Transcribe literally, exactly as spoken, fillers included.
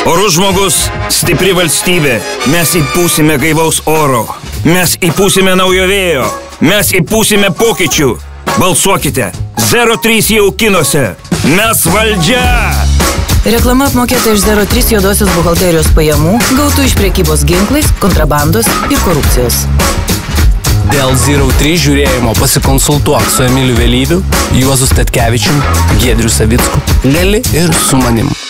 Orus žmogus, stipri valstybė. Mes įpūsime gaivaus oro. Mes įpūsime naujo vėjo. Mes įpūsime pokyčių. Balsuokite. zero trys jau kinuose. Mes valdžia. Reklama apmokėta iš zero trys juodosios buhalterijos pajamų, gautų iš prekybos ginklais, kontrabandos ir korupcijos. Dėl zero trys žiūrėjimo pasikonsultuok su Emiliu Vėlyviu, Juozu Statkevičium, Giedriu Savicku, gali ir su manim.